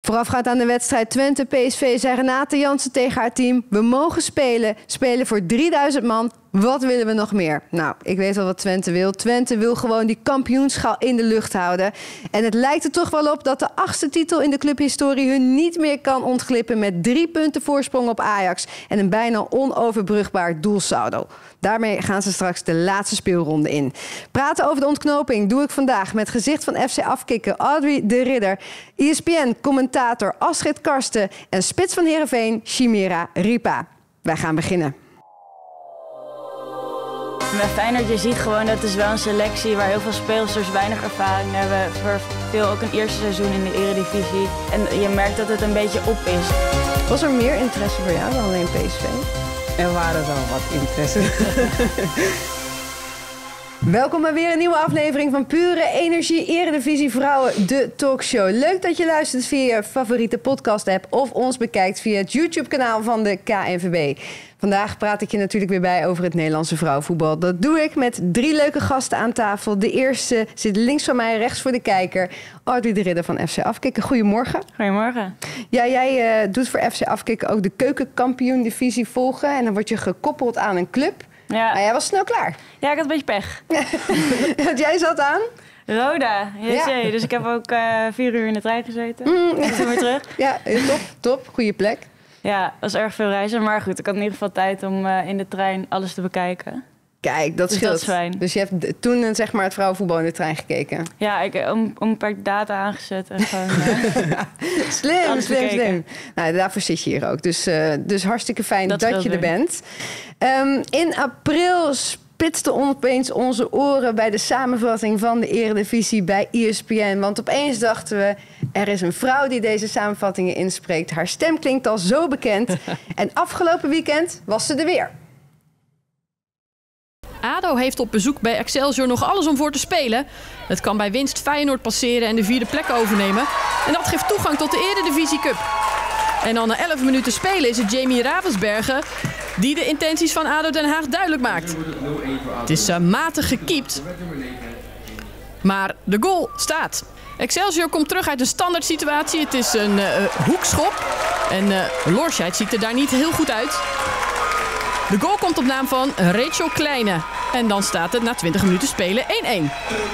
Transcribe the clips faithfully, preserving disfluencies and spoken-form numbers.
Voorafgaand aan de wedstrijd Twente-P S V zei Renate Jansen tegen haar team: we mogen spelen, spelen voor drieduizend man. Wat willen we nog meer? Nou, ik weet al wat Twente wil. Twente wil gewoon die kampioenschaal in de lucht houden. En het lijkt er toch wel op dat de achtste titel in de clubhistorie hun niet meer kan ontglippen met drie punten voorsprong op Ajax en een bijna onoverbrugbaar doelsaldo. Daarmee gaan ze straks de laatste speelronde in. Praten over de ontknoping doe ik vandaag met gezicht van F C Afkikken Audrey de Ridder, E S P N-commentator Astrid Karsten en spits van Heerenveen Chimera Ripa. Wij gaan beginnen. Bij Feyenoord, je ziet gewoon dat het is wel een selectie waar heel veel spelers weinig ervaring hebben. Voor veel ook een eerste seizoen in de Eredivisie. En je merkt dat het een beetje op is. Was er meer interesse voor jou dan alleen P S V? Er waren wel wat interesse. Welkom bij weer een nieuwe aflevering van Pure Energie Eredivisie Vrouwen, de talkshow. Leuk dat je luistert via je favoriete podcast-app of ons bekijkt via het YouTube-kanaal van de K N V B. Vandaag praat ik je natuurlijk weer bij over het Nederlandse vrouwenvoetbal. Dat doe ik met drie leuke gasten aan tafel. De eerste zit links van mij, rechts voor de kijker. Audrey de Ridder van F C Afkikken. Goedemorgen. Goedemorgen. Ja, jij uh, doet voor F C Afkikken ook de keukenkampioen-divisie volgen. En dan word je gekoppeld aan een club. Ja. Maar jij was snel klaar. Ja, ik had een beetje pech. Want jij zat aan? Roda, J C. Ja. Dus ik heb ook uh, vier uur in de trein gezeten. Mm. En toen weer terug. Ja, top, top. Goeie plek. Ja, dat was erg veel reizen. Maar goed, ik had in ieder geval tijd om uh, in de trein alles te bekijken. Kijk, dat dus scheelt. Dat is fijn. Dus je hebt toen zeg maar, het vrouwenvoetbal in de trein gekeken? Ja, ik heb een, een paar data aangezet. En gewoon, uh, slim, slim, slim. Nou, daarvoor zit je hier ook. Dus, uh, dus hartstikke fijn dat, dat je er bent. Um, in april spitste opeens onze oren bij de samenvatting van de Eredivisie bij E S P N. Want opeens dachten we, er is een vrouw die deze samenvattingen inspreekt. Haar stem klinkt al zo bekend. En afgelopen weekend was ze er weer. ADO heeft op bezoek bij Excelsior nog alles om voor te spelen. Het kan bij winst Feyenoord passeren en de vierde plek overnemen. En dat geeft toegang tot de Eredivisie Cup. En al na elf minuten spelen is het Jamie Ravensbergen die de intenties van ADO Den Haag duidelijk maakt. Het is uh, matig gekiept, maar de goal staat. Excelsior komt terug uit een standaard situatie. Het is een uh, hoekschop en uh, Lorscheid ziet er daar niet heel goed uit. De goal komt op naam van Rachel Kleine. En dan staat het na twintig minuten spelen één-één.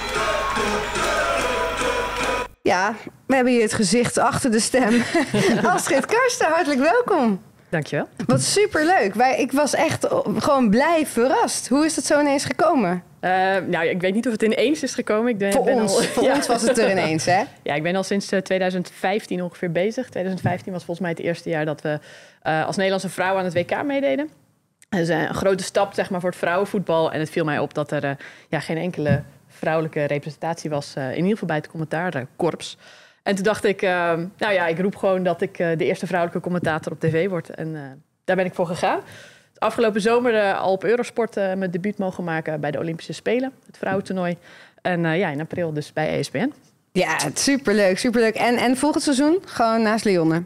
Ja, we hebben hier het gezicht achter de stem. Astrid Karsten, hartelijk welkom. Dankjewel. Wat superleuk. Wij, ik was echt gewoon blij verrast. Hoe is dat zo ineens gekomen? Uh, nou, ik weet niet of het ineens is gekomen. Ik ben, voor ben ons, al, voor ja. ons was het er ineens, hè? Ja, ik ben al sinds uh, twintig vijftien ongeveer bezig. twintig vijftien was volgens mij het eerste jaar dat we uh, als Nederlandse vrouw aan het W K meededen. Dat is een grote stap zeg maar, voor het vrouwenvoetbal. En het viel mij op dat er uh, ja, geen enkele vrouwelijke representatie was. Uh, in ieder geval bij het commentaarkorps. En toen dacht ik, uh, nou ja, ik roep gewoon dat ik uh, de eerste vrouwelijke commentator op tv word. En uh, daar ben ik voor gegaan. Afgelopen zomer uh, al op Eurosport uh, mijn debuut mogen maken bij de Olympische Spelen. Het vrouwentoernooi. En uh, ja, in april dus bij E S P N. Ja, superleuk, superleuk. En, en volgend seizoen gewoon naast Leonne?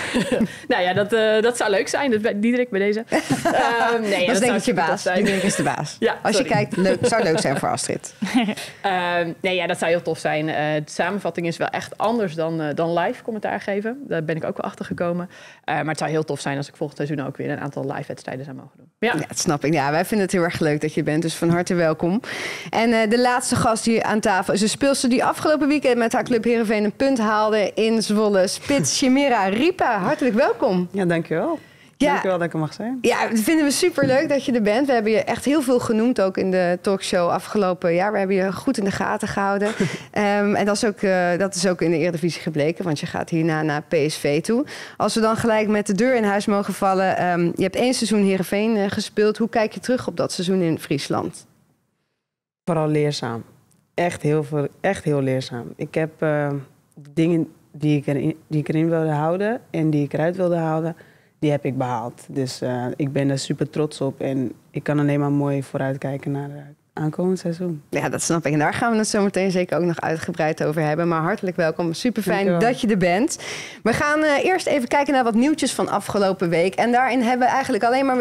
Nou ja, dat, uh, dat zou leuk zijn. Dat, Diederik bij deze. Uh, nee, dat is denk ik je baas. Diederik is de baas. Ja, als sorry. je kijkt, leuk, zou leuk zijn voor Astrid. uh, nee, ja, dat zou heel tof zijn. Uh, de samenvatting is wel echt anders dan, uh, dan live commentaar geven. Daar ben ik ook wel achter gekomen. Uh, maar het zou heel tof zijn als ik volgend seizoen ook weer een aantal live wedstrijden zou mogen doen. Ja. ja, dat snap ik. Ja, wij vinden het heel erg leuk dat je bent. Dus van harte welkom. En uh, de laatste gast hier aan tafel is een speelster die afgelopen weekend met haar club Heerenveen een punt haalde in Zwolle. Spits Chimera Ripa, hartelijk welkom. Ja, dankjewel. Ja, dankjewel dat ik er mag zijn. Ja, dat vinden we superleuk dat je er bent. We hebben je echt heel veel genoemd ook in de talkshow afgelopen jaar. We hebben je goed in de gaten gehouden. um, en dat is, ook, uh, dat is ook in de Eredivisie gebleken, want je gaat hierna naar P S V toe. Als we dan gelijk met de deur in huis mogen vallen. Um, je hebt één seizoen Heerenveen uh, gespeeld. Hoe kijk je terug op dat seizoen in Friesland? Vooral leerzaam. Echt heel, veel, echt heel leerzaam. Ik heb uh, dingen die ik, erin, die ik erin wilde houden en die ik eruit wilde houden, die heb ik behaald. Dus uh, ik ben er super trots op en ik kan alleen maar mooi vooruitkijken naar het aankomend seizoen. Ja, dat snap ik. En daar gaan we het zo meteen zeker ook nog uitgebreid over hebben. Maar hartelijk welkom. Super fijn dat je er bent. We gaan uh, eerst even kijken naar wat nieuwtjes van afgelopen week. En daarin hebben we eigenlijk alleen maar weer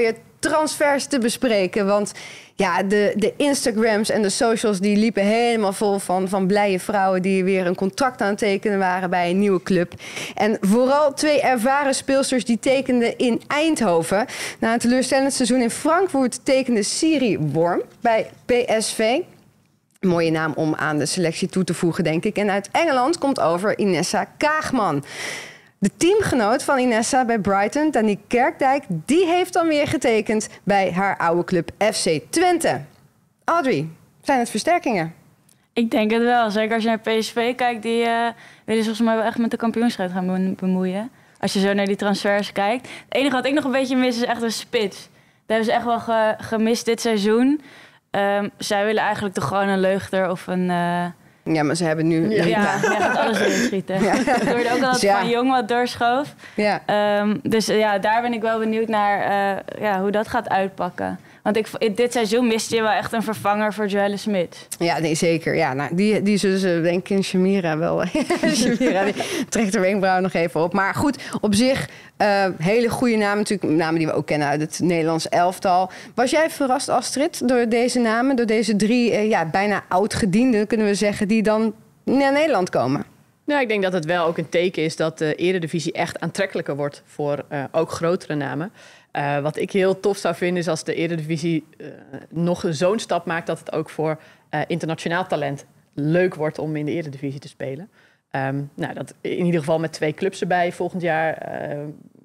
transfers te bespreken. Want ja, de, de Instagrams en de socials die liepen helemaal vol van, van blije vrouwen die weer een contract aan het tekenen waren bij een nieuwe club. En vooral twee ervaren speelsters die tekenden in Eindhoven. Na een teleurstellend seizoen in Frankfurt tekende Siri Worm bij P S V. Mooie naam om aan de selectie toe te voegen, denk ik. En uit Engeland komt over Inessa Kaagman. De teamgenoot van Inessa bij Brighton, Danique Kerkdijk, die heeft dan weer getekend bij haar oude club F C Twente. Audrey, zijn het versterkingen? Ik denk het wel. Zeker als je naar P S V kijkt, die uh, willen volgens mij wel echt met de kampioenschap gaan bemoeien. Als je zo naar die transfers kijkt. Het enige wat ik nog een beetje mis is echt een spits. Dat hebben ze echt wel ge gemist dit seizoen. Um, zij willen eigenlijk toch gewoon een Leugter of een... Uh... Ja, maar ze hebben nu... Ja, ja, jij gaat alles erin schieten. Ja. Ik hoorde ook al dat ja. Van Jong wat doorschoof. Ja. Um, dus ja, daar ben ik wel benieuwd naar uh, ja, hoe dat gaat uitpakken. Want ik, dit seizoen miste je wel echt een vervanger voor Joelle Smit. Ja, nee, zeker. Ja, nou, die, die zullen ze denk ik in Shamira wel... Shamira die trekt de wenkbrauw nog even op. Maar goed, op zich uh, hele goede namen. Natuurlijk namen die we ook kennen uit het Nederlands elftal. Was jij verrast, Astrid, door deze namen? Door deze drie uh, ja, bijna oud-gedienden, kunnen we zeggen, die dan naar Nederland komen? Nou, ik denk dat het wel ook een teken is dat de Eredivisie echt aantrekkelijker wordt voor uh, ook grotere namen. Uh, wat ik heel tof zou vinden is als de Eredivisie uh, nog zo'n stap maakt dat het ook voor uh, internationaal talent leuk wordt om in de Eredivisie te spelen. Um, nou, dat in ieder geval met twee clubs erbij volgend jaar uh,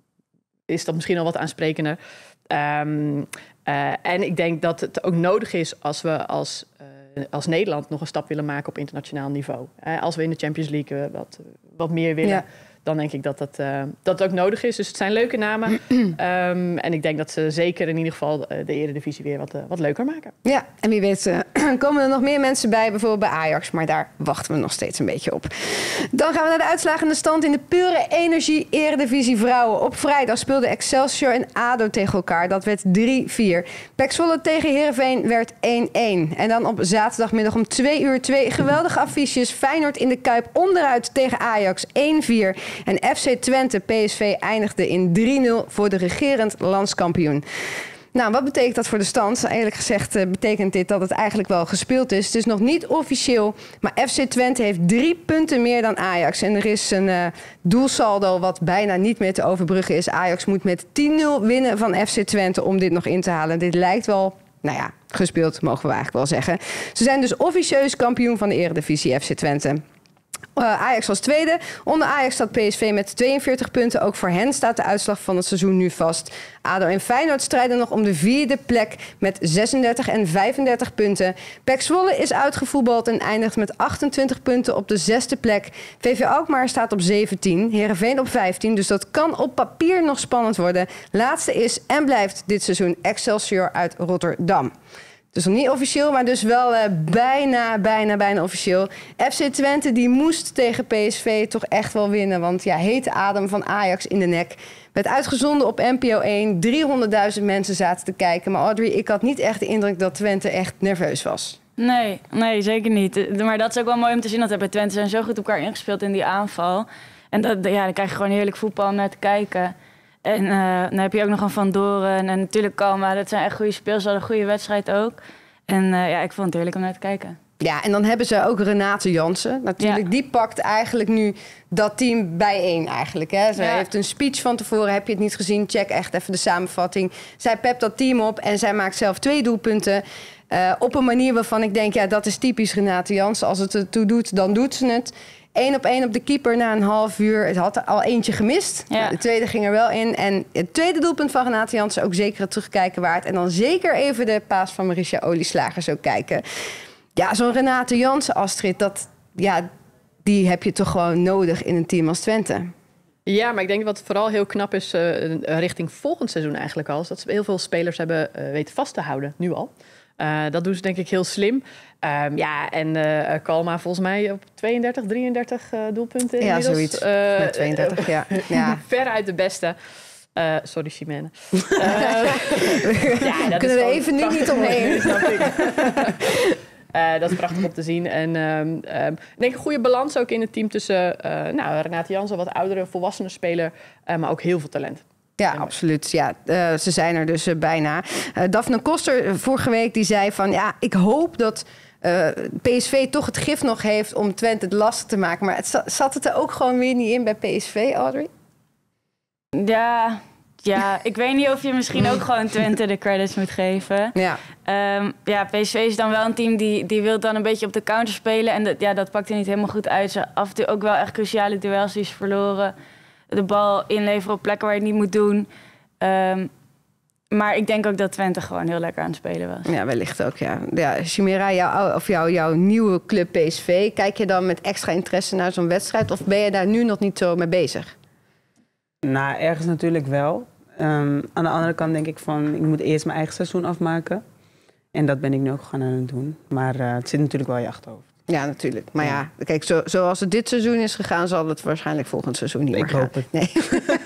is dat misschien al wat aansprekender. Um, uh, en ik denk dat het ook nodig is als we als, uh, als Nederland nog een stap willen maken op internationaal niveau. Uh, als we in de Champions League uh, wat, wat meer willen. Ja. Dan denk ik dat dat, uh, dat het ook nodig is. Dus het zijn leuke namen. um, en ik denk dat ze zeker in ieder geval uh, de Eredivisie weer wat, uh, wat leuker maken. Ja, en wie weet uh, komen er nog meer mensen bij. Bijvoorbeeld bij Ajax. Maar daar wachten we nog steeds een beetje op. Dan gaan we naar de uitslagende stand in de pure energie Eredivisie vrouwen. Op vrijdag speelden Excelsior en A D O tegen elkaar. Dat werd drie vier. P E C Zwolle tegen Heerenveen werd één één. En dan op zaterdagmiddag om twee uur twee geweldige affiches. Feyenoord in de Kuip onderuit tegen Ajax één vier. En F C Twente P S V eindigde in drie nul voor de regerend landskampioen. Nou, wat betekent dat voor de stand? Eerlijk gezegd uh, betekent dit dat het eigenlijk wel gespeeld is. Het is nog niet officieel, maar F C Twente heeft drie punten meer dan Ajax. En er is een uh, doelsaldo wat bijna niet meer te overbruggen is. Ajax moet met tien nul winnen van F C Twente om dit nog in te halen. Dit lijkt wel... Nou ja, gespeeld mogen we eigenlijk wel zeggen. Ze zijn dus officieus kampioen van de Eredivisie, F C Twente. Uh, Ajax was tweede. Onder Ajax staat P S V met tweeënveertig punten. Ook voor hen staat de uitslag van het seizoen nu vast. A D O en Feyenoord strijden nog om de vierde plek met zesendertig en vijfendertig punten. P E C Zwolle is uitgevoetbald en eindigt met achtentwintig punten op de zesde plek. V V Alkmaar staat op zeventien, Heerenveen op vijftien. Dus dat kan op papier nog spannend worden. Laatste is en blijft dit seizoen Excelsior uit Rotterdam. Dus nog niet officieel, maar dus wel uh, bijna, bijna, bijna officieel. F C Twente die moest tegen P S V toch echt wel winnen. Want ja, hete adem van Ajax in de nek. Werd uitgezonden op N P O één. driehonderdduizend mensen zaten te kijken. Maar Audrey, ik had niet echt de indruk dat Twente echt nerveus was. Nee, nee, zeker niet. Maar dat is ook wel mooi om te zien. Dat bij Twente zijn zo goed op elkaar ingespeeld in die aanval. En dat, ja, dan krijg je gewoon heerlijk voetbal om naar te kijken. En uh, dan heb je ook nog een Van Doren en natuurlijk Kalma. Dat zijn echt goede spelers. Ze hadden een goede wedstrijd ook. En uh, ja, ik vond het heerlijk om naar te kijken. Ja, en dan hebben ze ook Renate Jansen. Natuurlijk, ja. Die pakt eigenlijk nu dat team bijeen eigenlijk. Hè. Ze ja. heeft een speech van tevoren. Heb je het niet gezien? Check echt even de samenvatting. Zij pept dat team op en zij maakt zelf twee doelpunten. Uh, op een manier waarvan ik denk, ja, dat is typisch Renate Jansen. Als het ertoe doet, dan doet ze het. Eén op één op de keeper na een half uur. Het had er al eentje gemist. Ja. De tweede ging er wel in. En het tweede doelpunt van Renate Jansen ook zeker het terugkijken waard. En dan zeker even de paas van Marisha Olieslagers ook kijken. Ja, zo'n Renate Jansen, Astrid, dat, ja, die heb je toch gewoon nodig in een team als Twente. Ja, maar ik denk wat vooral heel knap is uh, richting volgend seizoen eigenlijk al, is dat ze heel veel spelers hebben uh, weten vast te houden, nu al. Uh, dat doen ze denk ik heel slim. Um, ja, en uh, Kalma volgens mij op tweeëndertig, drieëndertig uh, doelpunten ja, inmiddels. Zoiets. Uh, Met tweeëndertig, ja. ja. Veruit de beste. Uh, sorry, Chimène. Uh, ja, dat kunnen we even nu niet omheen. Snap ik. Uh, dat is prachtig om te zien. En um, um, ik denk een goede balans ook in het team tussen uh, nou, Renate Jansen, wat oudere, volwassene speler, uh, maar ook heel veel talent. Ja, absoluut. Ja, uh, ze zijn er dus uh, bijna. Uh, Daphne Koster uh, vorige week die zei van... ja, ik hoop dat uh, P S V toch het gif nog heeft om Twente het lastig te maken. Maar het zat het er ook gewoon weer niet in bij P S V, Audrey? Ja, ja, ik weet niet of je misschien ook gewoon Twente de credits moet geven. Ja, um, ja P S V is dan wel een team die, die wil dan een beetje op de counter spelen. En dat, ja, dat pakt er niet helemaal goed uit. Ze af en toe ook wel echt cruciale duels die ze verloren. De bal inleveren op plekken waar je het niet moet doen. Um, maar ik denk ook dat Twente gewoon heel lekker aan het spelen was. Ja, wellicht ook, ja. ja Chimera, jouw, of jouw, jouw nieuwe club P S V... kijk je dan met extra interesse naar zo'n wedstrijd... of ben je daar nu nog niet zo mee bezig? Nou, ergens natuurlijk wel. Um, aan de andere kant denk ik van... ik moet eerst mijn eigen seizoen afmaken. En dat ben ik nu ook gewoon aan het doen. Maar uh, het zit natuurlijk wel in je achterhoofd. Ja, natuurlijk. Maar ja, kijk, zo, zoals het dit seizoen is gegaan... zal het waarschijnlijk volgend seizoen niet ik meer gaan. hoop het. Nee.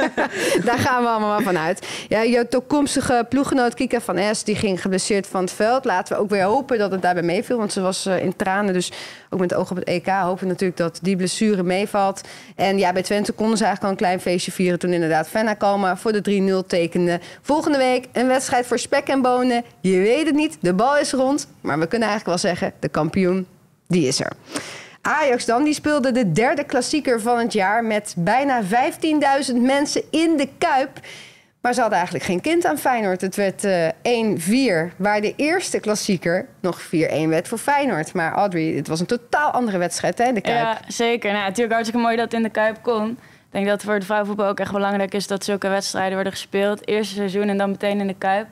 Daar gaan we allemaal van uit. Ja, jouw toekomstige ploeggenoot Kika van Es... die ging geblesseerd van het veld. Laten we ook weer hopen dat het daarbij meeviel. Want ze was uh, in tranen, dus ook met oog op het E K... hopen we natuurlijk dat die blessure meevalt. En ja, bij Twente konden ze eigenlijk al een klein feestje vieren... toen inderdaad Venna Kalma voor de drie nul tekende. Volgende week een wedstrijd voor spek en bonen. Je weet het niet, de bal is rond. Maar we kunnen eigenlijk wel zeggen, de kampioen... die is er. Ajax dan, die speelde de derde klassieker van het jaar... met bijna vijftienduizend mensen in de Kuip. Maar ze hadden eigenlijk geen kind aan Feyenoord. Het werd uh, één vier, waar de eerste klassieker nog vier één werd voor Feyenoord. Maar Audrey, het was een totaal andere wedstrijd, hè, in de Kuip. Ja, zeker. Nou, natuurlijk hartstikke mooi dat het in de Kuip kon. Ik denk dat het voor het vrouwenvoetbal ook echt belangrijk is... dat zulke wedstrijden worden gespeeld. Eerste seizoen en dan meteen in de Kuip.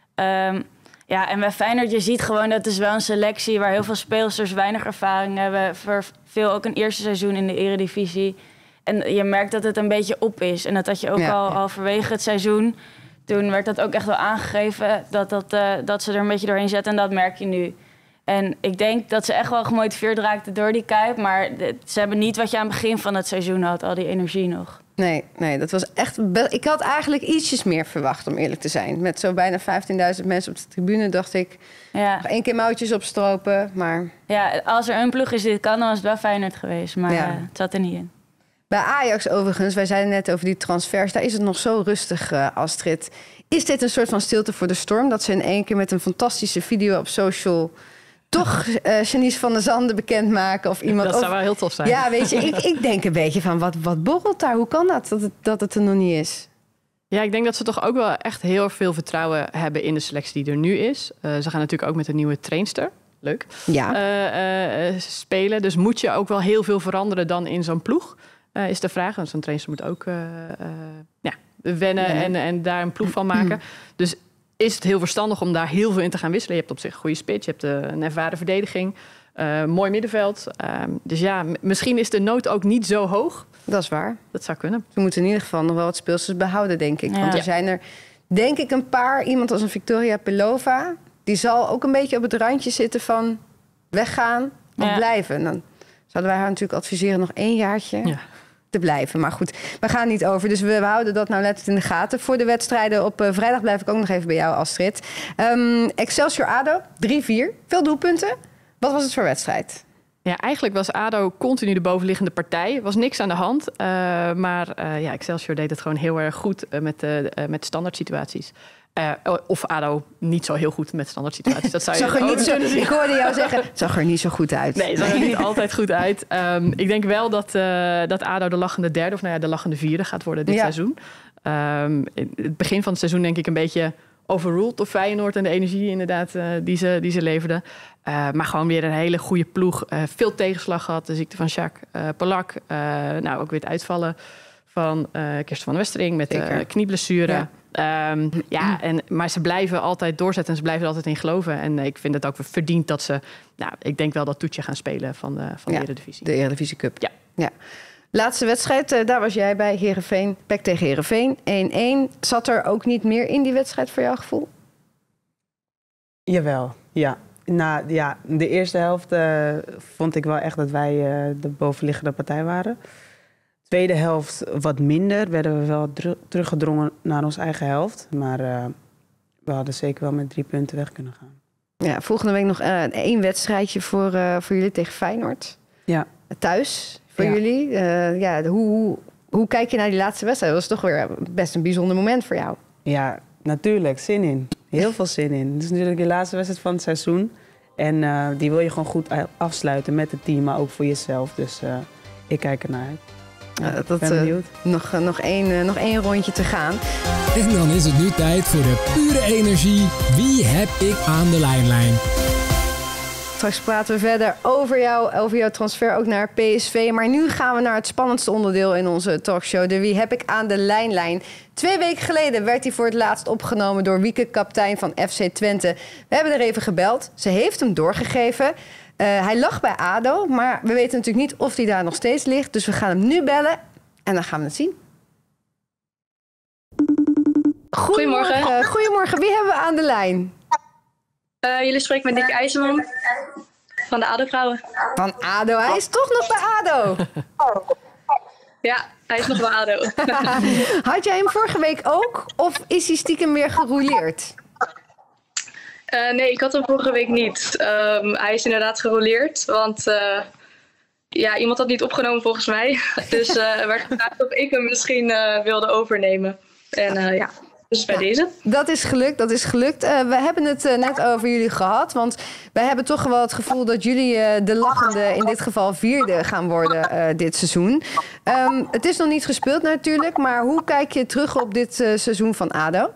Um, Ja, en bij Feyenoord, je ziet gewoon dat het is wel een selectie... waar heel veel speelsters weinig ervaring hebben. Voor veel ook een eerste seizoen in de eredivisie. En je merkt dat het een beetje op is. En dat had je ook ja, al ja. halverwege het seizoen. Toen werd dat ook echt wel aangegeven... dat, dat, uh, dat ze er een beetje doorheen zetten. En dat merk je nu. En ik denk dat ze echt wel gemotiveerd raakten door die Kuip. Maar de, ze hebben niet wat je aan het begin van het seizoen had. Al die energie nog. Nee, nee, dat was echt... Ik had eigenlijk ietsjes meer verwacht, om eerlijk te zijn. Met zo bijna vijftienduizend mensen op de tribune dacht ik... Ja. nog één keer mouwtjes opstropen, maar... Ja, als er een ploeg is die het kan, dan was het wel Feyenoord geweest. Maar Ja. uh, het zat er niet in. Bij Ajax overigens, wij zeiden net over die transfers... daar is het nog zo rustig, uh, Astrid. Is dit een soort van stilte voor de storm? Dat ze in één keer met een fantastische video op social... toch uh, Janice van der Zanden bekendmaken of iemand... Dat zou of, wel heel tof zijn. Ja, weet je, ik, ik denk een beetje van, wat, wat borrelt daar? Hoe kan dat, dat het, dat het er nog niet is? Ja, ik denk dat ze toch ook wel echt heel veel vertrouwen hebben in de selectie die er nu is. Uh, ze gaan natuurlijk ook met een nieuwe trainster. Leuk. Ja. Uh, uh, spelen. Dus moet je ook wel heel veel veranderen dan in zo'n ploeg? Uh, is de vraag. Want zo'n trainster moet ook uh, uh, ja, wennen ja. en, en daar een ploeg van maken. Dus is het heel verstandig om daar heel veel in te gaan wisselen. Je hebt op zich een goede spits, je hebt uh, een ervaren verdediging. Uh, mooi middenveld. Uh, dus ja, m- misschien is de nood ook niet zo hoog. Dat is waar. Dat zou kunnen. We moeten in ieder geval nog wel wat speelsters behouden, denk ik. Ja. Want er Ja. zijn er, denk ik, een paar. Iemand als een Victoria Pelova... die zal ook een beetje op het randje zitten van weggaan of Ja. blijven. Dan zouden wij haar natuurlijk adviseren nog één jaartje... Ja. te blijven. Maar goed, we gaan niet over. Dus we, we houden dat nou letterlijk in de gaten. Voor de wedstrijden op uh, vrijdag blijf ik ook nog even bij jou, Astrid. Um, Excelsior ADO, drie vier. Veel doelpunten. Wat was het voor wedstrijd? Ja, eigenlijk was ADO continu de bovenliggende partij. Er was niks aan de hand. Uh, maar uh, ja, Excelsior deed het gewoon heel erg goed uh, met, uh, uh, met standaard situaties. Uh, of ADO niet zo heel goed met standaard situaties. Dat zou je Zag er ook niet zo, kunnen zien. ik hoorde jou zeggen, het zag er niet zo goed uit. Nee, het zag er niet altijd goed uit. Um, ik denk wel dat, uh, dat ADO de lachende derde, of nou ja, de lachende vierde gaat worden dit Ja. seizoen. Um, in het begin van het seizoen denk ik een beetje overruled door Feyenoord en de energie inderdaad uh, die, ze, die ze leverden. Uh, maar gewoon weer een hele goede ploeg. Uh, veel tegenslag gehad, de ziekte van Jacques uh, Polak. Uh, nou, ook weer het uitvallen van uh, Kirsten van der Westering met uh, knieblessure. Ja. Um, ja, en, maar ze blijven altijd doorzetten en ze blijven er altijd in geloven. En ik vind het ook verdiend dat ze... Nou, ik denk wel dat toetje gaan spelen van de, van Ja, de Eredivisie. De Eredivisie Cup. Ja. ja. Laatste wedstrijd, uh, daar was jij bij, Heerenveen. P E C tegen Heerenveen, één één. Zat er ook niet meer in die wedstrijd voor jouw gevoel? Jawel, ja. Nou ja, de eerste helft uh, vond ik wel echt dat wij uh, de bovenliggende partij waren. Tweede helft wat minder, werden we wel dru- teruggedrongen naar onze eigen helft. Maar uh, we hadden zeker wel met drie punten weg kunnen gaan. Ja, volgende week nog uh, één wedstrijdje voor, uh, voor jullie tegen Feyenoord. Ja. Thuis voor Ja. jullie. Uh, ja, hoe, hoe hoe kijk je naar die laatste wedstrijd? Dat was toch weer best een bijzonder moment voor jou. Ja, natuurlijk. Zin in. Heel veel zin in. Het is natuurlijk de laatste wedstrijd van het seizoen. En uh, die wil je gewoon goed afsluiten met het team, maar ook voor jezelf. Dus uh, ik kijk ernaar uit. Ja, ja, dat, ben benieuwd. Uh, nog, uh, nog, één, uh, nog één rondje te gaan. En dan is het nu tijd voor de pure energie. Wie heb ik aan de lijnlijn? Straks praten we verder over jou, over jouw transfer ook naar P S V. Maar nu gaan we naar het spannendste onderdeel in onze talkshow. De Wie heb ik aan de lijnlijn. Twee weken geleden werd hij voor het laatst opgenomen door Wieke, kapitein van F C Twente. We hebben er even gebeld. Ze heeft hem doorgegeven. Uh, hij lag bij A D O, maar we weten natuurlijk niet of hij daar nog steeds ligt. Dus we gaan hem nu bellen en dan gaan we het zien. Goedemorgen. Goedemorgen. Goedemorgen. Wie hebben we aan de lijn? Uh, jullie spreken met Nick IJzerman van de A D O-vrouwen. Van A D O? Hij is toch nog bij A D O? Ja, hij is nog bij A D O. Had jij hem vorige week ook? Of is hij stiekem weer gerouleerd? Uh, nee, ik had hem vorige week niet. Um, hij is inderdaad gerouleerd, want uh, ja, iemand had niet opgenomen volgens mij. Dus uh, er werd gevraagd of ik hem misschien uh, wilde overnemen. En uh, ja... Dus bij ja, deze. Dat is gelukt, dat is gelukt. Uh, we hebben het uh, net over jullie gehad. Want wij hebben toch wel het gevoel dat jullie uh, de lachende, in dit geval vierde, gaan worden uh, dit seizoen. Um, het is nog niet gespeeld natuurlijk. Maar hoe kijk je terug op dit uh, seizoen van A D O?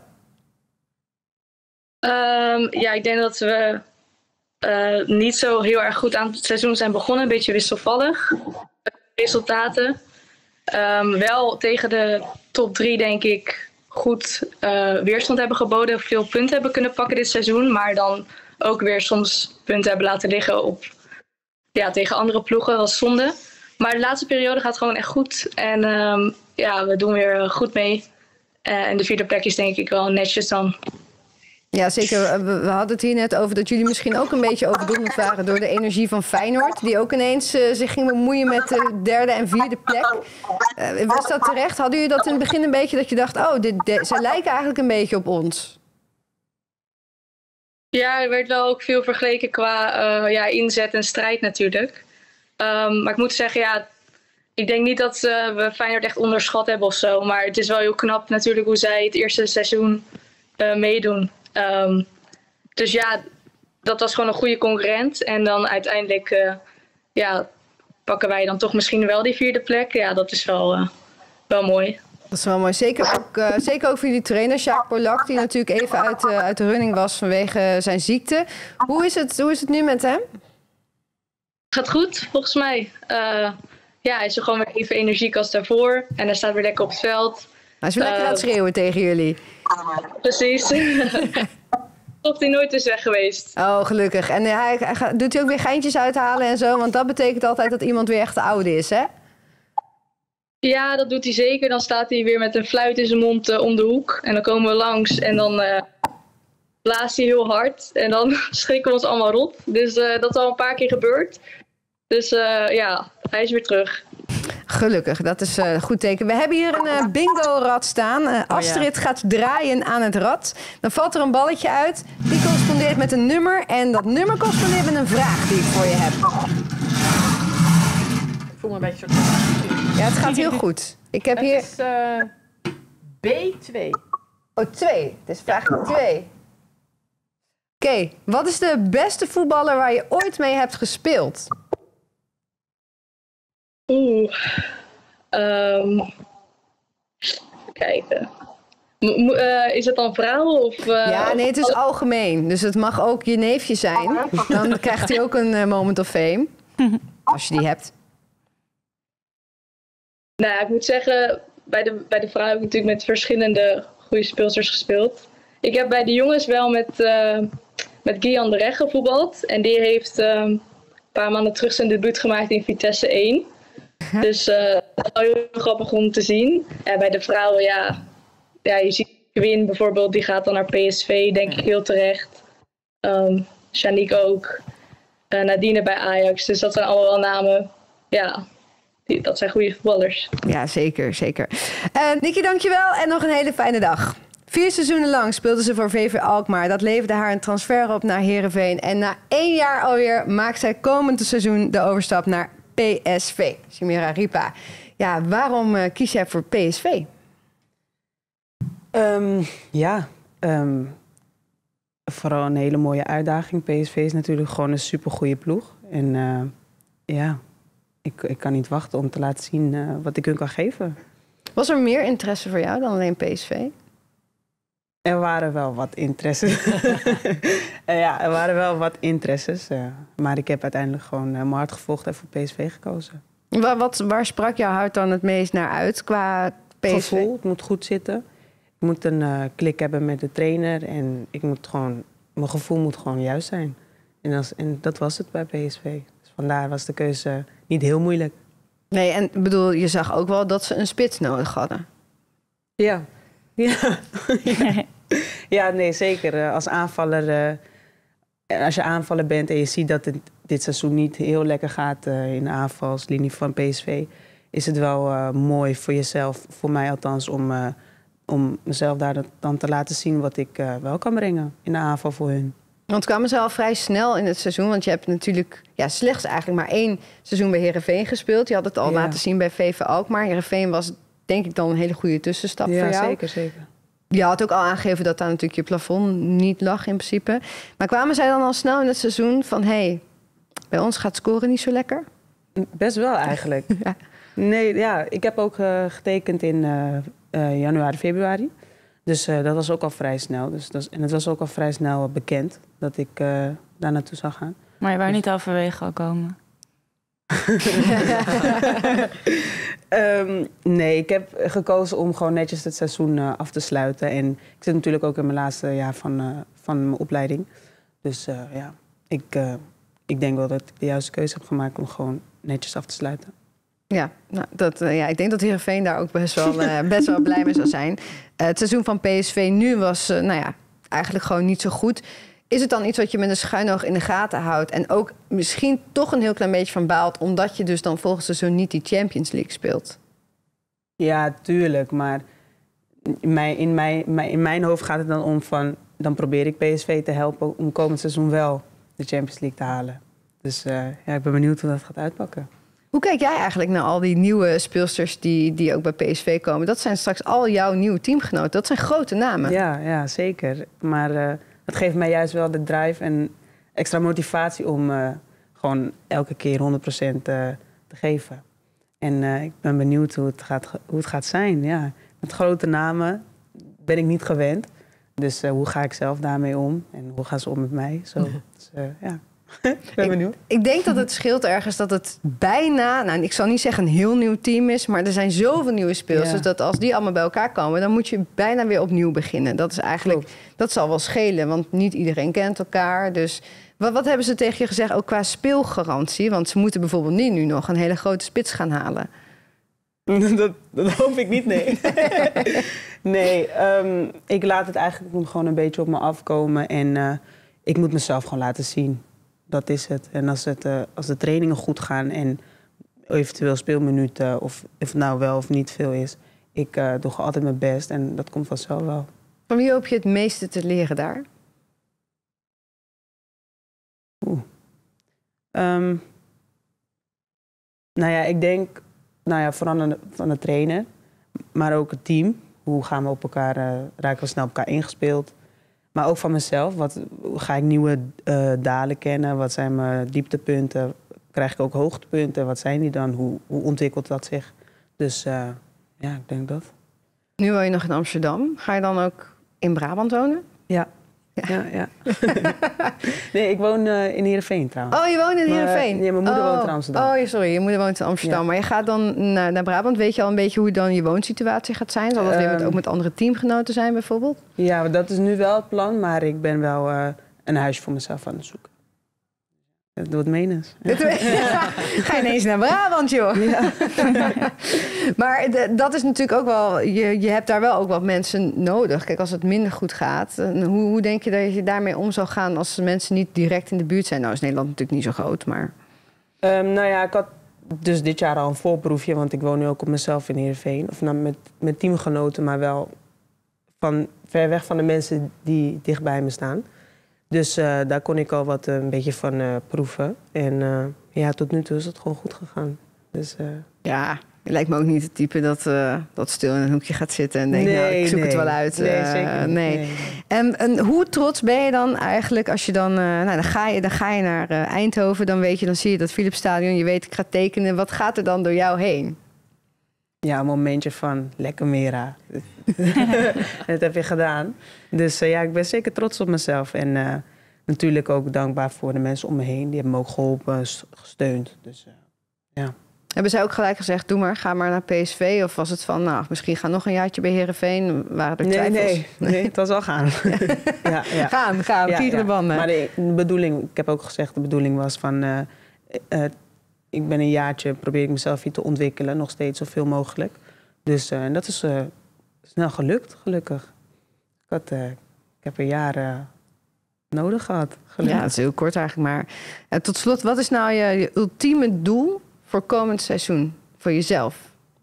Um, ja, ik denk dat we uh, niet zo heel erg goed aan het seizoen zijn begonnen. Een beetje wisselvallig. Resultaten. Um, wel tegen de top drie denk ik... goed uh, weerstand hebben geboden, veel punten hebben kunnen pakken dit seizoen, maar dan ook weer soms punten hebben laten liggen op, ja, tegen andere ploegen, dat was zonde. Maar de laatste periode gaat gewoon echt goed en um, ja, we doen weer goed mee. Uh, en de vierde plek is denk ik wel netjes dan. Ja, zeker. We hadden het hier net over dat jullie misschien ook een beetje overdonderd waren door de energie van Feyenoord. Die ook ineens uh, zich ging bemoeien met de derde en vierde plek. Uh, was dat terecht? Hadden jullie dat in het begin een beetje dat je dacht, oh, dit, de, ze lijken eigenlijk een beetje op ons? Ja, er werd wel ook veel vergeleken qua uh, ja, inzet en strijd natuurlijk. Um, maar ik moet zeggen, ja, ik denk niet dat uh, we Feyenoord echt onderschat hebben of zo. Maar het is wel heel knap natuurlijk hoe zij het eerste seizoen uh, meedoen. Um, dus ja, dat was gewoon een goede concurrent. En dan uiteindelijk uh, ja, pakken wij dan toch misschien wel die vierde plek. Ja, dat is wel, uh, wel mooi. Dat is wel mooi. Zeker ook, uh, zeker ook voor jullie trainer, Sjaak Polak, die natuurlijk even uit, uh, uit de running was vanwege zijn ziekte. Hoe is het, hoe is het nu met hem? Gaat goed, volgens mij. Uh, ja, hij is er gewoon weer even energiek als daarvoor. En hij staat weer lekker op het veld. Hij is weer lekker uh, aan het schreeuwen tegen jullie. Precies. Toch hij nooit is weg geweest. Oh, gelukkig. En hij, hij gaat, doet hij ook weer geintjes uithalen en zo? Want dat betekent altijd dat iemand weer echt de oude is, hè? Ja, dat doet hij zeker. Dan staat hij weer met een fluit in zijn mond uh, om de hoek. En dan komen we langs en dan uh, blaast hij heel hard. En dan schrikken we ons allemaal rot. Dus uh, dat is al een paar keer gebeurd. Dus uh, ja, hij is weer terug. Gelukkig, dat is een uh, goed teken. We hebben hier een uh, bingo-rad staan. Uh, Astrid oh ja. gaat draaien aan het rad. Dan valt er een balletje uit. Die correspondeert met een nummer. En dat nummer correspondeert met een vraag die ik voor je heb. Ik voel me een beetje soort... Ja, het gaat heel goed. Ik heb het hier... is uh, B twee. Oh, twee. Het is vraag twee. Oké, okay. Wat is de beste voetballer waar je ooit mee hebt gespeeld? Oeh. Um, kijken. M- uh, is het dan vrouwen? Of, uh, ja, nee, het is algemeen. Dus het mag ook je neefje zijn. Dan krijgt hij ook een uh, moment of fame. Als je die hebt. Nou, ik moet zeggen, bij de, bij de vrouwen heb ik natuurlijk met verschillende goede speelsters gespeeld. Ik heb bij de jongens wel met, uh, met Guyan de Reg gevoetbald. En die heeft uh, een paar maanden terug zijn debuut gemaakt in Vitesse één. Dus uh, dat is wel heel grappig om te zien. En bij de vrouwen, ja, ja je ziet Win bijvoorbeeld, die gaat dan naar P S V, denk ik heel terecht. Um, Shanique ook. Uh, Nadine bij Ajax. Dus dat zijn allemaal wel namen, ja, die, dat zijn goede voetballers. Ja, zeker, zeker. Uh, Nikki, dankjewel en nog een hele fijne dag. Vier seizoenen lang speelde ze voor V V Alkmaar. Dat leverde haar een transfer op naar Heerenveen. En na één jaar alweer maakt zij komend seizoen de overstap naar P S V. Samira Ripa. Ja, waarom uh, kies jij voor P S V? Um, ja, um, vooral een hele mooie uitdaging. P S V is natuurlijk gewoon een supergoeie ploeg. En uh, ja, ik, ik kan niet wachten om te laten zien uh, wat ik hun kan geven. Was er meer interesse voor jou dan alleen P S V? Er waren wel wat interesses. ja, er waren wel wat interesses. Uh, maar ik heb uiteindelijk gewoon uh, mijn hart gevolgd en voor P S V gekozen. Wat, wat, waar sprak jouw hart dan het meest naar uit qua P S V? Gevoel, het moet goed zitten. Ik moet een uh, klik hebben met de trainer. En ik moet gewoon, mijn gevoel moet gewoon juist zijn. En, als, en dat was het bij P S V. Dus vandaar was de keuze niet heel moeilijk. Nee, en bedoel, je zag ook wel dat ze een spits nodig hadden. Ja. Ja. ja, nee, zeker. Als aanvaller, uh, als je aanvaller bent en je ziet dat het dit seizoen niet heel lekker gaat uh, in de aanvalslinie van P S V, is het wel uh, mooi voor jezelf, voor mij althans, om, uh, om mezelf daar dan te laten zien wat ik uh, wel kan brengen in de aanval voor hun. Want kwamen ze al vrij snel in het seizoen, want je hebt natuurlijk ja, slechts eigenlijk maar één seizoen bij Heerenveen gespeeld. Je had het al ja. laten zien bij V V Alkmaar. Heerenveen was denk ik dan een hele goede tussenstap ja, voor jou. Ja, zeker, zeker. Je had ook al aangegeven dat daar natuurlijk je plafond niet lag in principe. Maar kwamen zij dan al snel in het seizoen van, hé, hey, bij ons gaat scoren niet zo lekker? Best wel eigenlijk. ja. Nee, ja, ik heb ook uh, getekend in uh, uh, januari, februari. Dus uh, dat was ook al vrij snel. Dus dat, en het was ook al vrij snel bekend dat ik uh, daar naartoe zou gaan. Maar je wou dus... niet halverwege al komen? um, nee, ik heb gekozen om gewoon netjes het seizoen uh, af te sluiten. En ik zit natuurlijk ook in mijn laatste jaar van, uh, van mijn opleiding. Dus uh, ja, ik, uh, ik denk wel dat ik de juiste keuze heb gemaakt om gewoon netjes af te sluiten. Ja, nou, dat, uh, ja, ik denk dat Heerenveen daar ook best wel, uh, best wel blij mee zal zijn. Uh, het seizoen van P S V nu was uh, nou ja, eigenlijk gewoon niet zo goed. Is het dan iets wat je met een schuin oog in de gaten houdt en ook misschien toch een heel klein beetje van baalt, omdat je dus dan volgend seizoen niet die Champions League speelt? Ja, tuurlijk. Maar in mijn, in mijn, in mijn hoofd gaat het dan om van, dan probeer ik P S V te helpen om komend seizoen wel de Champions League te halen. Dus uh, ja, ik ben benieuwd hoe dat gaat uitpakken. Hoe kijk jij eigenlijk naar al die nieuwe speelsters die, die ook bij P S V komen? Dat zijn straks al jouw nieuwe teamgenoten. Dat zijn grote namen. Ja, ja zeker. Maar uh, het geeft mij juist wel de drive en extra motivatie om uh, gewoon elke keer honderd procent uh, te geven. En uh, ik ben benieuwd hoe het gaat, hoe het gaat zijn. Ja. Met grote namen ben ik niet gewend. Dus uh, hoe ga ik zelf daarmee om? En hoe gaan ze om met mij? Zo, dus, uh, ja. Ik ben benieuwd. Ik, ik denk dat het scheelt ergens dat het bijna, nou ik zal niet zeggen een heel nieuw team is, maar er zijn zoveel nieuwe speelsters, ja, dat als die allemaal bij elkaar komen, dan moet je bijna weer opnieuw beginnen. Dat is eigenlijk, Klopt. dat zal wel schelen, want niet iedereen kent elkaar. Dus wat, wat hebben ze tegen je gezegd, ook qua speelgarantie? Want ze moeten bijvoorbeeld niet nu nog een hele grote spits gaan halen. Dat, dat hoop ik niet, nee. nee, um, ik laat het eigenlijk gewoon een beetje op me afkomen en uh, ik moet mezelf gewoon laten zien. Dat is het. En als, het, uh, als de trainingen goed gaan en eventueel speelminuten, of, of het nou wel of niet veel is, ik uh, doe gewoon altijd mijn best en dat komt vanzelf wel. Van wie hoop je het meeste te leren daar? Oeh. Um, nou ja, ik denk nou ja, vooral de, van de trainer, maar ook het team. Hoe gaan we op elkaar, uh, raken we snel op elkaar ingespeeld? Maar ook van mezelf. Wat, ga ik nieuwe uh, dalen kennen? Wat zijn mijn dieptepunten? Krijg ik ook hoogtepunten? Wat zijn die dan? Hoe, hoe ontwikkelt dat zich? Dus uh, ja, ik denk dat. Nu woon je nog in Amsterdam. Ga je dan ook in Brabant wonen? Ja. Ja, ja. ja. nee, ik woon uh, in Heerenveen trouwens. Oh, je woont in Heerenveen? Ja, mijn moeder oh. woont in Amsterdam. Oh, sorry, je moeder woont in Amsterdam. Ja. Maar je gaat dan naar, naar Brabant. Weet je al een beetje hoe dan je woonsituatie gaat zijn? Zal dat um, weer met, ook met andere teamgenoten zijn bijvoorbeeld? Ja, dat is nu wel het plan. Maar ik ben wel uh, een huisje voor mezelf aan het zoeken. Doe het menens. Ja. Ga je ineens naar Brabant, joh. Ja. Maar de, dat is natuurlijk ook wel... Je, je hebt daar wel ook wat mensen nodig. Kijk, als het minder goed gaat... Hoe, hoe denk je dat je daarmee om zou gaan... als mensen niet direct in de buurt zijn? Nou is Nederland natuurlijk niet zo groot, maar... Um, nou ja, ik had dus dit jaar al een voorproefje... want ik woon nu ook op mezelf in Heerenveen. Of nou, met, met teamgenoten, maar wel van, ver weg van de mensen die dicht bij me staan... Dus uh, daar kon ik al wat uh, een beetje van uh, proeven. En uh, ja, tot nu toe is het gewoon goed gegaan. Dus, uh... Ja, je lijkt me ook niet het type dat, uh, dat stil in een hoekje gaat zitten en denkt, nee, nou, ik zoek nee. het wel uit. Nee, uh, zeker niet. Nee. Nee, nee. En, en hoe trots ben je dan eigenlijk als je dan... Uh, nou, dan ga je, dan ga je naar uh, Eindhoven, dan weet je, dan zie je dat Philipsstadion, je weet, ik ga tekenen. Wat gaat er dan door jou heen? Ja, een momentje van lekker Mera. Dat heb je gedaan. Dus uh, ja, ik ben zeker trots op mezelf. En uh, natuurlijk ook dankbaar voor de mensen om me heen. Die hebben me ook geholpen, gesteund. Dus uh, ja. Hebben zij ook gelijk gezegd, doe maar, ga maar naar P S V? Of was het van, nou, misschien ga nog een jaartje bij Heerenveen? Waren er nee, twijfels? Nee, nee, het was al gaan. ja, ja. Gaan, gaan, ja, vierde ja. banden. Maar de, de bedoeling, ik heb ook gezegd, de bedoeling was van... Uh, uh, ik ben een jaartje, probeer ik mezelf hier te ontwikkelen. Nog steeds zoveel mogelijk. Dus uh, dat is uh, snel gelukt, gelukkig. Ik, had, uh, ik heb een jaar uh, nodig gehad, gelukkig. Ja, dat is heel kort eigenlijk maar. En tot slot, wat is nou je, je ultieme doel voor komend seizoen? Voor jezelf?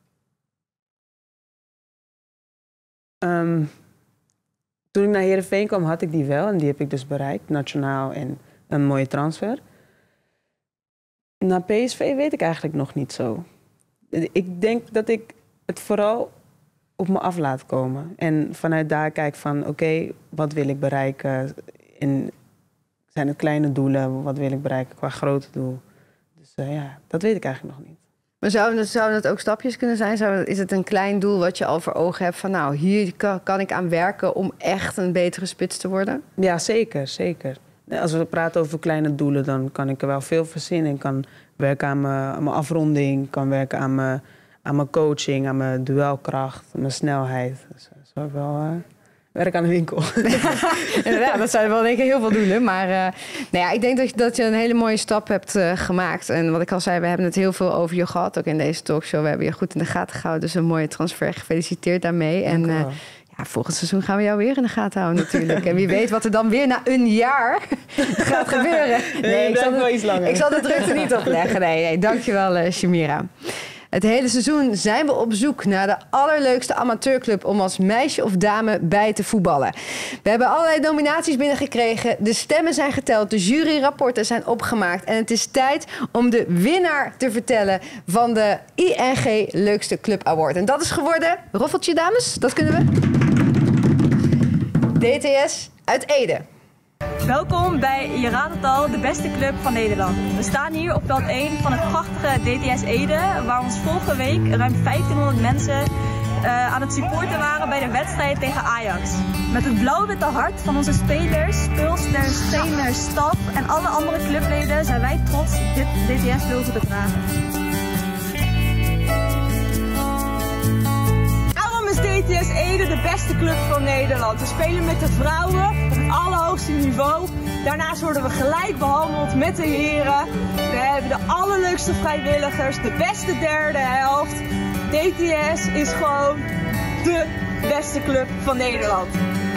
Um, toen ik naar Heerenveen kwam, had ik die wel. En die heb ik dus bereikt, nationaal en een mooie transfer. Naar P S V weet ik eigenlijk nog niet zo. Ik denk dat ik het vooral op me af laat komen. En vanuit daar kijk van, oké, okay, wat wil ik bereiken? En zijn het kleine doelen? Wat wil ik bereiken qua grote doel? Dus uh, ja, dat weet ik eigenlijk nog niet. Maar zouden het, zouden het ook stapjes kunnen zijn? Zou, is het een klein doel wat je al voor ogen hebt van, nou, hier kan, kan ik aan werken om echt een betere spits te worden? Ja, zeker, zeker. Als we praten over kleine doelen, dan kan ik er wel veel verzinnen. Ik kan werken aan mijn, aan mijn afronding, kan werken aan mijn, aan mijn coaching, aan mijn duelkracht, aan mijn snelheid. Dus dat is ook wel uh, werk aan de winkel. Ja, dat zou je wel denk ik heel veel doen. Maar uh, nou ja, ik denk dat je, dat je een hele mooie stap hebt uh, gemaakt. En wat ik al zei, we hebben het heel veel over je gehad, ook in deze talkshow. We hebben je goed in de gaten gehouden, dus een mooie transfer. Gefeliciteerd daarmee. En uh, ja, volgend seizoen gaan we jou weer in de gaten houden natuurlijk. En wie weet wat er dan weer na een jaar gaat gebeuren. Nee, ik zal, wel iets langer. ik zal de drukte niet opleggen. Nee, nee, dankjewel uh, Shamira. Het hele seizoen zijn we op zoek naar de allerleukste amateurclub om als meisje of dame bij te voetballen. We hebben allerlei nominaties binnengekregen. De stemmen zijn geteld, de juryrapporten zijn opgemaakt. En het is tijd om de winnaar te vertellen van de I N G Leukste Club Award. En dat is geworden, roffeltje dames, dat kunnen we. D T S uit Ede. Welkom bij, je raadt het al, de beste club van Nederland. We staan hier op veld één van het prachtige D T S Ede, waar ons vorige week ruim vijftienhonderd mensen uh, aan het supporten waren bij de wedstrijd tegen Ajax. Met het blauw-witte hart van onze spelers, speelsters, trainers, staf en alle andere clubleden zijn wij trots dit D T S-logo te dragen. D T S Ede de beste club van Nederland. We spelen met de vrouwen op het allerhoogste niveau. Daarnaast worden we gelijk behandeld met de heren. We hebben de allerleukste vrijwilligers, de beste derde helft. D T S is gewoon de beste club van Nederland.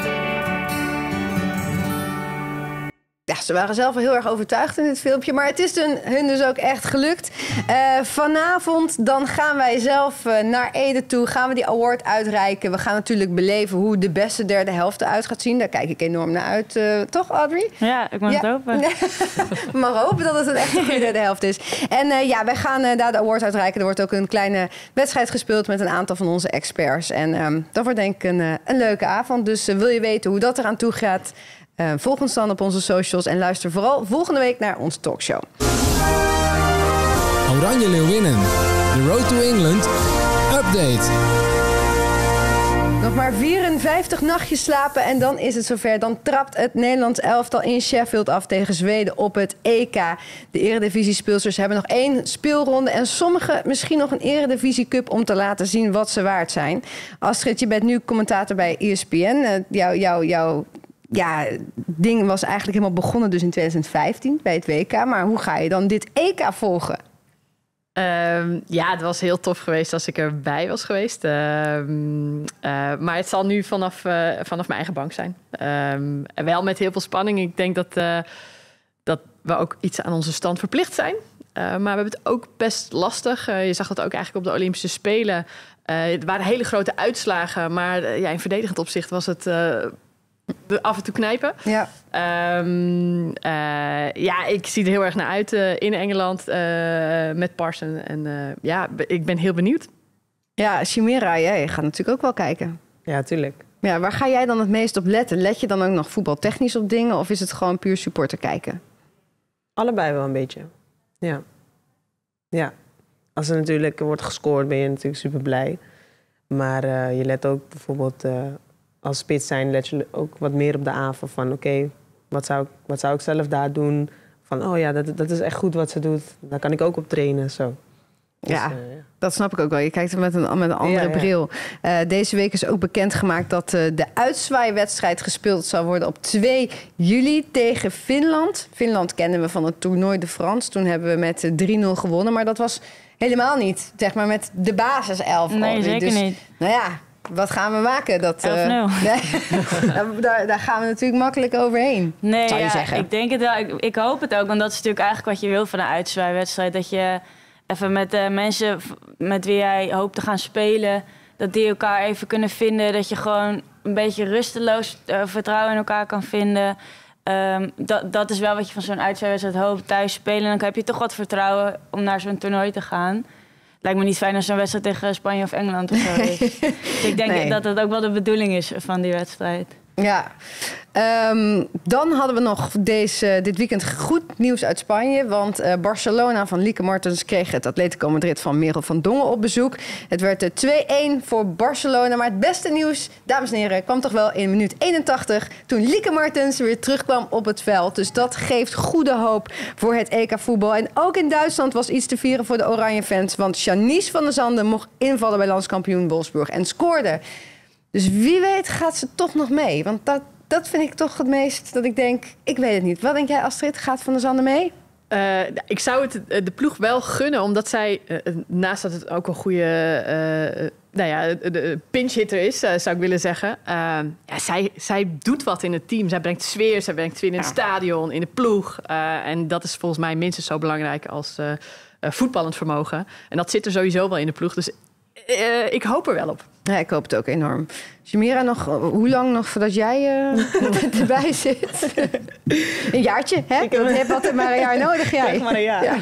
Ja, ze waren zelf wel heel erg overtuigd in dit filmpje. Maar het is hun, hun dus ook echt gelukt. Uh, vanavond dan gaan wij zelf uh, naar Ede toe. Gaan we die award uitreiken. We gaan natuurlijk beleven hoe de beste derde helft eruit gaat zien. Daar kijk ik enorm naar uit. Uh, toch, Audrey? Ja, ik mag ja. het hopen. We mogen hopen dat het een echt goede derde helft is. En uh, ja, wij gaan uh, daar de award uitreiken. Er wordt ook een kleine wedstrijd gespeeld met een aantal van onze experts. En um, dat wordt denk ik een, uh, een leuke avond. Dus uh, wil je weten hoe dat eraan toe gaat... Uh, volg ons dan op onze socials en luister vooral volgende week naar onze talkshow. Oranje Leeuwinnen, The Road to England, update. Nog maar vierenvijftig nachtjes slapen en dan is het zover. Dan trapt het Nederlands elftal in Sheffield af tegen Zweden op het E K. De Eredivisie-speelsters hebben nog één speelronde... en sommigen misschien nog een Eredivisie Cup om te laten zien wat ze waard zijn. Astrid, je bent nu commentator bij E S P N. Uh, jouw... Jou, jou, Ja, ding was eigenlijk helemaal begonnen dus in twintig vijftien bij het W K. Maar hoe ga je dan dit E K volgen? Um, ja, het was heel tof geweest als ik erbij was geweest. Um, uh, maar het zal nu vanaf, uh, vanaf mijn eigen bank zijn. Um, wel met heel veel spanning. Ik denk dat, uh, dat we ook iets aan onze stand verplicht zijn. Uh, maar we hebben het ook best lastig. Uh, je zag dat ook eigenlijk op de Olympische Spelen. Uh, het waren hele grote uitslagen. Maar uh, ja, in verdedigend opzicht was het... Uh, af en toe knijpen. Ja. Um, uh, ja, ik zie er heel erg naar uit uh, in Engeland uh, met Parson. En uh, ja, ik ben heel benieuwd. Ja, Chimera, jij gaat natuurlijk ook wel kijken. Ja, tuurlijk. Ja, waar ga jij dan het meest op letten? Let je dan ook nog voetbaltechnisch op dingen of is het gewoon puur supporter kijken? Allebei wel een beetje. Ja. Ja. Als er natuurlijk wordt gescoord, ben je natuurlijk super blij. Maar uh, je let ook bijvoorbeeld uh, als spits zijn, let je ook wat meer op de aanval van oké, okay, wat, zou, wat zou ik zelf daar doen? Van oh ja, dat, dat is echt goed wat ze doet. Daar kan ik ook op trainen. Zo. Dus, ja, uh, ja, dat snap ik ook wel. Je kijkt er met een, met een andere ja, ja. bril. Uh, deze week is ook bekendgemaakt dat uh, de uitzwaaiwedstrijd gespeeld zal worden op twee juli tegen Finland. Finland kennen we van het toernooi de France. Toen hebben we met uh, drie nul gewonnen, maar dat was helemaal niet, zeg maar, met de basiself. Nee, alweer. zeker dus, niet. Nou ja, wat gaan we maken? Dat, elf nul. Uh, nee, daar, daar gaan we natuurlijk makkelijk overheen, nee, zou je ja, zeggen. Ik denk het wel. Ik, ik hoop het ook, want dat is natuurlijk eigenlijk wat je wil van een uitzwaaiwedstrijd. Dat je even met de mensen met wie jij hoopt te gaan spelen, dat die elkaar even kunnen vinden. Dat je gewoon een beetje rusteloos uh, vertrouwen in elkaar kan vinden. Um, dat, dat is wel wat je van zo'n uitzwaaiwedstrijd hoopt. Thuis spelen, dan heb je toch wat vertrouwen om naar zo'n toernooi te gaan. Lijkt me niet fijn als zo'n wedstrijd tegen Spanje of Engeland of zo is. Dus ik denk nee. dat dat ook wel de bedoeling is van die wedstrijd. Ja, um, dan hadden we nog deze, dit weekend goed nieuws uit Spanje. Want uh, Barcelona van Lieke Martens kreeg het Atletico Madrid van Merel van Dongen op bezoek. Het werd twee één voor Barcelona. Maar het beste nieuws, dames en heren, kwam toch wel in minuut eenentachtig... toen Lieke Martens weer terugkwam op het veld. Dus dat geeft goede hoop voor het E K-voetbal. En ook in Duitsland was iets te vieren voor de Oranje fans. Want Janice van der Zanden mocht invallen bij landskampioen Wolfsburg en scoorde. Dus wie weet gaat ze toch nog mee. Want dat, dat vind ik toch het meest dat ik denk, ik weet het niet. Wat denk jij, Astrid? Gaat Van der Zanden mee? Uh, ik zou het de ploeg wel gunnen, omdat zij, uh, naast dat het ook een goede uh, nou ja, de pinch-hitter is, uh, zou ik willen zeggen. Uh, ja, zij, zij doet wat in het team. Zij brengt sfeer, zij brengt sfeer in het ja. stadion, in de ploeg. Uh, en dat is volgens mij minstens zo belangrijk als uh, uh, voetballend vermogen. En dat zit er sowieso wel in de ploeg. Dus uh, ik hoop er wel op. Ja, ik hoop het ook enorm. Chimera, nog, hoe lang nog voordat jij uh, erbij zit? Een jaartje, hè? Ik, je hebt altijd maar een jaar nodig, jij. maar een jaar. Ja.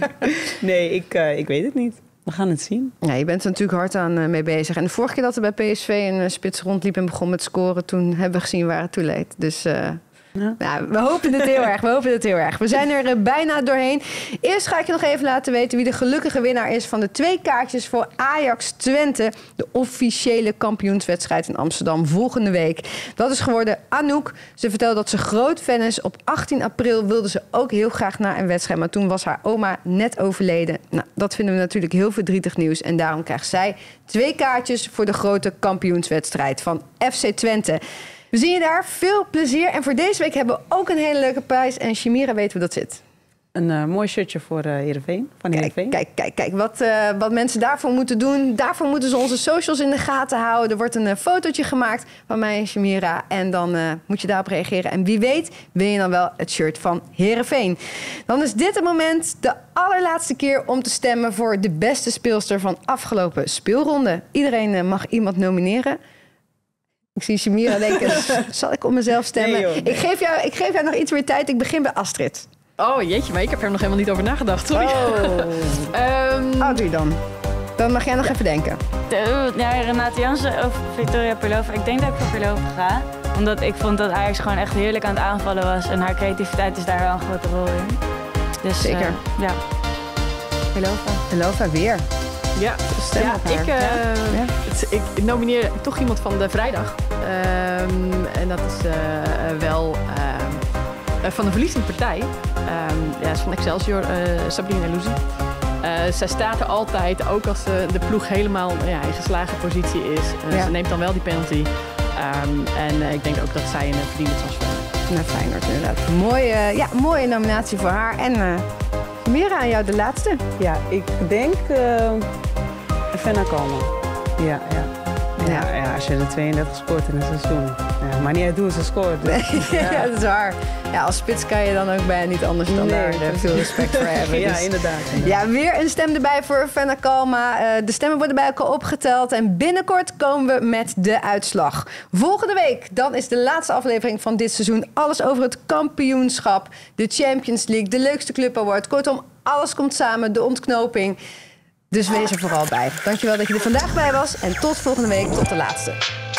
Nee, ik, uh, ik weet het niet. We gaan het zien. Ja, je bent er natuurlijk hard aan uh, mee bezig. En de vorige keer dat er bij P S V een uh, spits rondliep en begon met scoren, toen hebben we gezien waar het toe leed. Dus uh, ja. Nou, we hopen het heel erg. We hopen het heel erg. We zijn er uh, bijna doorheen. Eerst ga ik je nog even laten weten wie de gelukkige winnaar is van de twee kaartjes voor Ajax Twente, de officiële kampioenswedstrijd in Amsterdam volgende week. Dat is geworden Anouk. Ze vertelde dat ze groot fan is. Op achttien april wilde ze ook heel graag naar een wedstrijd, maar toen was haar oma net overleden. Nou, dat vinden we natuurlijk heel verdrietig nieuws en daarom krijgt zij twee kaartjes voor de grote kampioenswedstrijd van F C Twente. We zien je daar. Veel plezier. En voor deze week hebben we ook een hele leuke prijs. En Chimera weet hoe dat zit. Een uh, mooi shirtje voor uh, Heerenveen. Van Heerenveen. Kijk, kijk, kijk. Wat, uh, wat mensen daarvoor moeten doen. Daarvoor moeten ze onze socials in de gaten houden. Er wordt een uh, fotootje gemaakt van mij en Chimera. En dan uh, moet je daarop reageren. En wie weet win je dan wel het shirt van Heerenveen. Dan is dit het moment, de allerlaatste keer om te stemmen voor de beste speelster van afgelopen speelronde. Iedereen uh, mag iemand nomineren. Ik zie Chimera denken, zal ik op mezelf stemmen? Nee, joh, nee. ik, geef jou, ik geef jou nog iets meer tijd. Ik begin bij Astrid. Oh, jeetje, maar ik heb er nog helemaal niet over nagedacht. Sorry. Oh, um, oh doe je dan. Dan mag jij nog ja. even denken. De, ja, Renate Jansen of Victoria Pelova. Ik denk dat ik voor Pelova ga. Omdat ik vond dat Ajax gewoon echt heerlijk aan het aanvallen was. En haar creativiteit is daar wel een grote rol in. Dus, zeker. Uh, ja. Pelova. Pelova weer. Ja, stem ja, op haar. Ik, uh, ja. het, ik nomineer toch iemand van de vrijdag. Um, en dat is uh, wel uh, van de verliezende partij. Um, ja, is van Excelsior, uh, Sabrina Elouzi. Uh, zij staat er altijd, ook als de, de ploeg helemaal ja, in geslagen positie is. Uh, ja. Ze neemt dan wel die penalty. Um, en uh, ik denk ook dat zij een verdiende transfer is. Nou, Feyenoord inderdaad. Mooie, uh, ja, mooie nominatie voor haar. En uh, meer aan jou de laatste. Ja, ik denk uh, Fenna Kalman. Ja, ja. Ja, ja, als je er tweeëndertig scoort in een seizoen. Ja, maar niet uit hoe ze scoort. Dus, ja. ja. dat is waar. Ja, als spits kan je dan ook bijna niet anders dan Nee, daar dat uh, is- veel respect voor hebben. Ja, Dus- inderdaad. inderdaad. Ja, weer een stem erbij voor Fenna Kalma. Uh, de stemmen worden bij elkaar opgeteld en binnenkort komen we met de uitslag. Volgende week, dan is de laatste aflevering van dit seizoen. Alles over het kampioenschap, de Champions League, de leukste club award. Kortom, alles komt samen, de ontknoping. Dus wees er vooral bij. Dankjewel dat je er vandaag bij was en tot volgende week, tot de laatste.